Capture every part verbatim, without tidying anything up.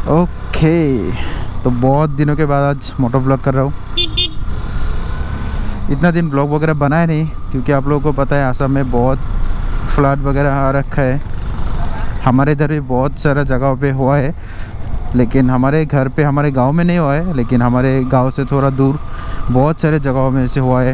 Okay, तो बहुत दिनों के बाद आज मोटो ब्लॉग कर रहा हूँ। इतना दिन ब्लॉग वगैरह बनाया नहीं क्योंकि आप लोगों को पता है आसाम में बहुत फ्लड वगैरह आ रखा है। हमारे इधर भी बहुत सारा जगह पे हुआ है, लेकिन हमारे घर पे हमारे गांव में नहीं हुआ है, लेकिन हमारे गांव से थोड़ा दूर बहुत सारे जगहों में ऐसे हुआ है।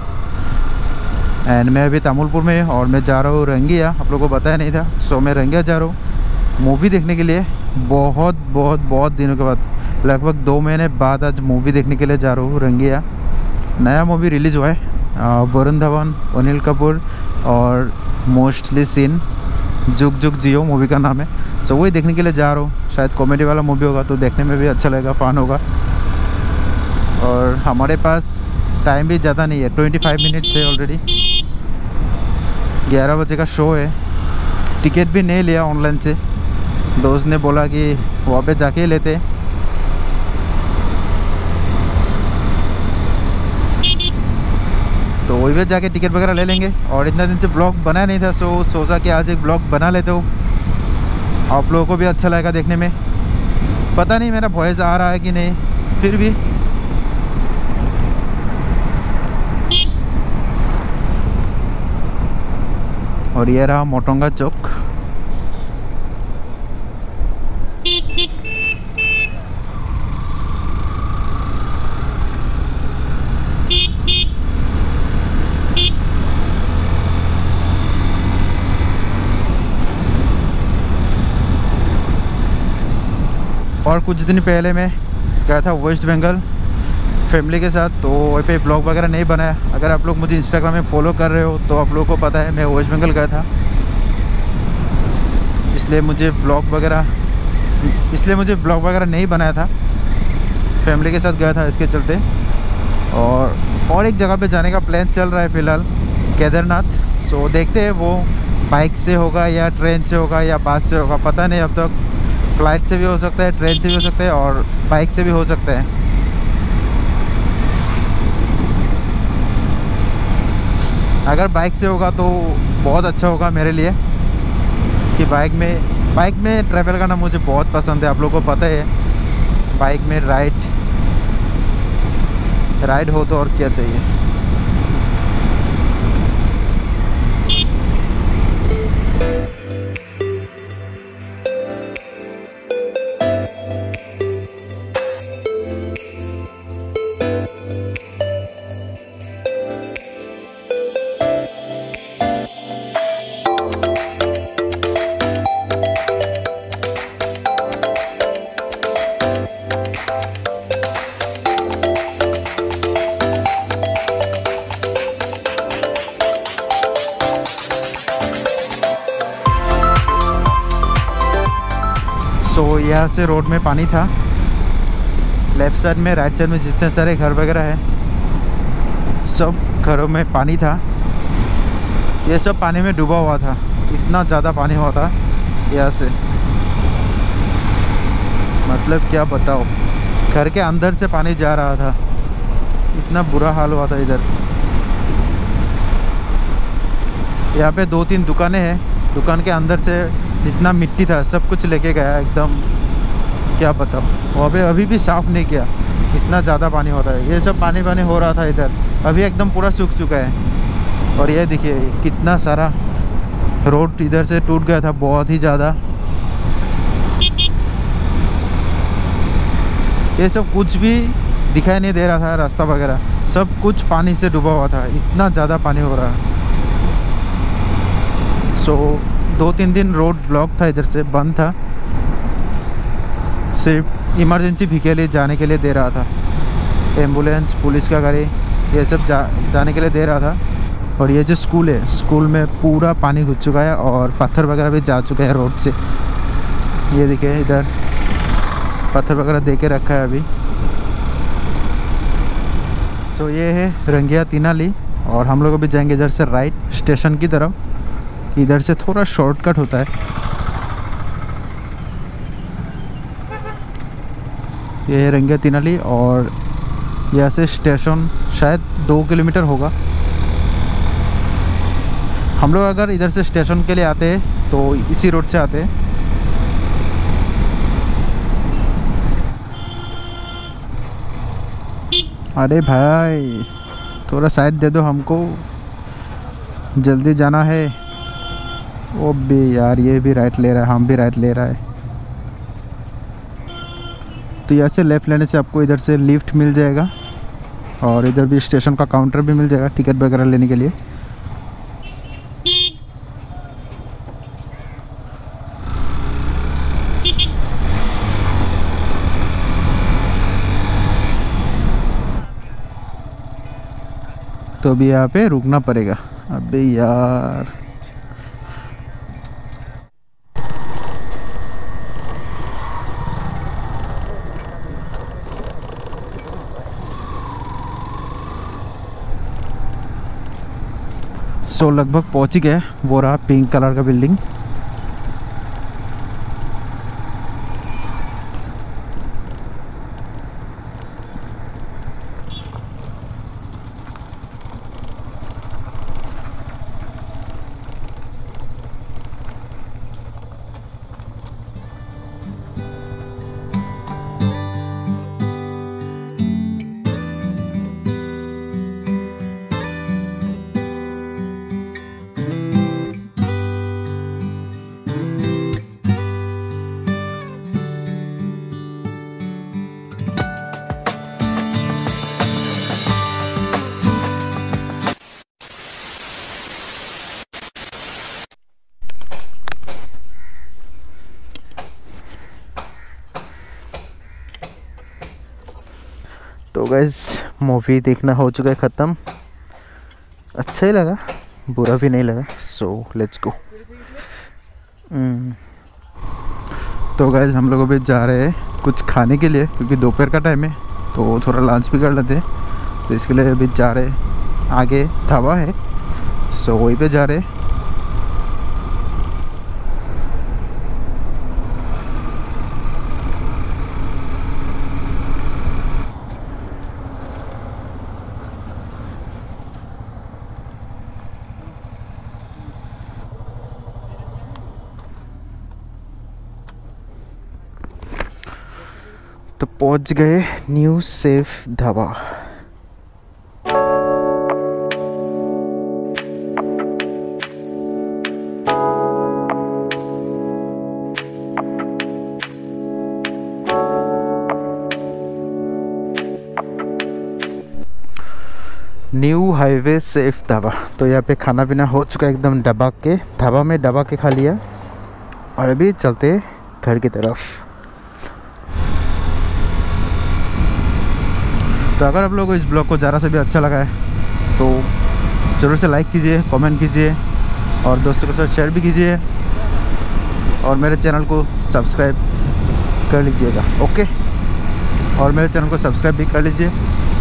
एंड मैं अभी तामुलपुर में और मैं जा रहा हूँ रंगिया। आप लोगों को बताया नहीं था, सो मैं रंगिया जा रहा हूँ मूवी देखने के लिए। बहुत बहुत बहुत दिनों के बाद, लगभग दो महीने बाद आज मूवी देखने के लिए जा रहा हूँ रंगिया। नया मूवी रिलीज़ हुआ है, वरुण धवन, अनिल कपूर और मोस्टली सीन जुग जुग जियो मूवी का नाम है। सो वही देखने के लिए जा रहा हूँ। शायद कॉमेडी वाला मूवी होगा तो देखने में भी अच्छा लगेगा, फन होगा। और हमारे पास टाइम भी ज़्यादा नहीं है, पच्चीस मिनट्स है ऑलरेडी। ग्यारह बजे का शो है। टिकट भी नहीं लिया ऑनलाइन से, दोस्त ने बोला कि वहाँ पे जाके ही लेते। तो वही पे जाके टिकट वगैरह ले लेंगे। और इतना दिन से ब्लॉग बनाया नहीं था, सो सोचा कि आज एक ब्लॉग बना लेते हो, आप लोगों को भी अच्छा लगेगा देखने में। पता नहीं मेरा वॉइस आ रहा है कि नहीं, फिर भी और ये रहा मोटोंगा चौक। और कुछ दिन पहले मैं गया था वेस्ट बंगाल फैमिली के साथ, तो वहीं पे ब्लॉग वगैरह नहीं बनाया। अगर आप लोग मुझे इंस्टाग्राम में फॉलो कर रहे हो तो आप लोगों को पता है मैं वेस्ट बंगाल गया था, इसलिए मुझे ब्लॉग वगैरह इसलिए मुझे ब्लॉग वगैरह नहीं बनाया था। फैमिली के साथ गया था इसके चलते। और और एक जगह पे जाने का प्लान चल रहा है फ़िलहाल, केदारनाथ। सो देखते हैं वो बाइक से होगा या ट्रेन से होगा या बस से होगा, पता नहीं अब तक। फ्लाइट से भी हो सकता है, ट्रेन से भी हो सकता है और बाइक से भी हो सकता है। अगर बाइक से होगा तो बहुत अच्छा होगा मेरे लिए, कि बाइक में बाइक में ट्रैवल करना मुझे बहुत पसंद है। आप लोगों को पता है, बाइक में राइड राइड हो तो और क्या चाहिए। तो यहाँ से रोड में पानी था, लेफ़्ट साइड में राइट साइड में जितने सारे घर वगैरह है सब घरों में पानी था। ये सब पानी में डूबा हुआ था, इतना ज़्यादा पानी हुआ था यहाँ से, मतलब क्या बताओ। घर के अंदर से पानी जा रहा था, इतना बुरा हाल हुआ था इधर। यहाँ पे दो तीन दुकानें हैं, दुकान के अंदर से जितना मिट्टी था सब कुछ लेके गया एकदम, क्या बताओ। वहाँ पे अभी भी साफ़ नहीं किया, इतना ज़्यादा पानी होता है। ये सब पानी पानी हो रहा था इधर, अभी एकदम पूरा सूख चुका है। और ये देखिए कितना सारा रोड इधर से टूट गया था, बहुत ही ज़्यादा। ये सब कुछ भी दिखाई नहीं दे रहा था, रास्ता वगैरह सब कुछ पानी से डूबा हुआ था, इतना ज़्यादा पानी हो रहा है। सो दो तीन दिन रोड ब्लॉक था, इधर से बंद था, सिर्फ इमरजेंसी भी के लिए जाने के लिए दे रहा था। एम्बुलेंस, पुलिस का गाड़ी, ये सब जा जाने के लिए दे रहा था। और ये जो स्कूल है, स्कूल में पूरा पानी घुस चुका है और पत्थर वगैरह भी जा चुके हैं रोड से। ये देखिए इधर पत्थर वगैरह दे के रखा है अभी। तो ये है रंगिया तीनाली और हम लोग अभी जाएंगे इधर से राइट स्टेशन की तरफ। इधर से थोड़ा शॉर्टकट होता है। ये है रंगिया तीनाली और यहाँ से स्टेशन शायद दो किलोमीटर होगा। हम लोग अगर इधर से स्टेशन के लिए आते हैं तो इसी रोड से आते हैं। अरे भाई थोड़ा साइड दे दो हमको, जल्दी जाना है। ओ बे यार, ये भी राइट ले रहा है, हम भी राइट ले रहा है। तो यहाँ से लेफ़्ट लेने से आपको इधर से लिफ्ट मिल जाएगा और इधर भी स्टेशन का काउंटर भी मिल जाएगा टिकट वगैरह लेने के लिए। तो अभी यहाँ पे रुकना पड़ेगा। अबे यार, सो लगभग पहुँच ही गए। वो रहा पिंक कलर का बिल्डिंग। तो गाइस मूवी देखना हो चुका है ख़त्म। अच्छा ही लगा, बुरा भी नहीं लगा। So let's go. तो गाइस हम लोग अभी जा रहे हैं कुछ खाने के लिए, क्योंकि दोपहर का टाइम है तो थोड़ा लंच भी कर लेते हैं। तो इसके लिए अभी जा रहे हैं, आगे ढाबा है सो वहीं पे जा रहे हैं। तो पहुंच गए New Safe Dhaba. New Highway Safe Dhaba. तो यहाँ पे खाना पीना हो चुका है एकदम दबा के, ढाबा में दबा के खा लिया और अभी चलते घर की तरफ। तो अगर आप लोगों को इस ब्लॉग को ज़रा से भी अच्छा लगा है तो ज़रूर से लाइक कीजिए, कमेंट कीजिए और दोस्तों के साथ शेयर भी कीजिए और मेरे चैनल को सब्सक्राइब कर लीजिएगा। ओके, और मेरे चैनल को सब्सक्राइब भी कर लीजिए।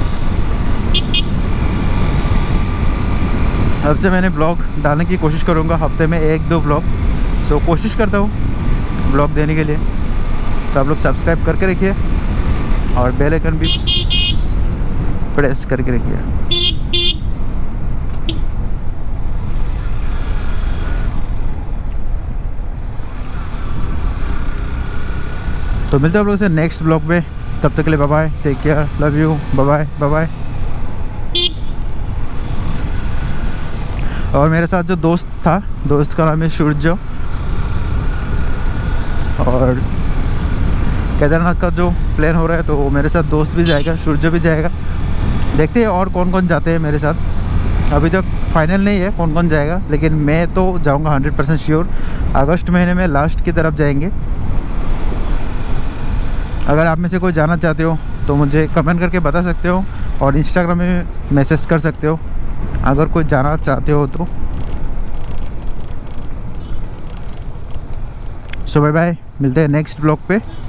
अब से मैंने ब्लॉग डालने की कोशिश करूँगा, हफ्ते में एक दो ब्लॉग। सो कोशिश करता हूँ ब्लॉग देने के लिए। तो आप लोग सब्सक्राइब करके रखिए और बेल आइकन भी प्रेस करके रखिए। तो मिलते हैं आप लोगों से नेक्स्ट ब्लॉग में। तब तक के लिए bye bye, take care, love you, bye bye bye bye. और मेरे साथ जो दोस्त था, दोस्त का नाम है सूर्य, और केदारनाथ का जो प्लान हो रहा है तो मेरे साथ दोस्त भी जाएगा, सूर्य भी जाएगा। देखते हैं और कौन कौन जाते हैं मेरे साथ। अभी तक फाइनल नहीं है कौन कौन जाएगा, लेकिन मैं तो जाऊंगा हंड्रेड परसेंट श्योर। अगस्त महीने में लास्ट की तरफ जाएंगे। अगर आप में से कोई जाना चाहते हो तो मुझे कमेंट करके बता सकते हो और इंस्टाग्राम में मैसेज कर सकते हो अगर कोई जाना चाहते हो तो। सो बाय बाय, मिलते हैं नेक्स्ट ब्लॉग पे।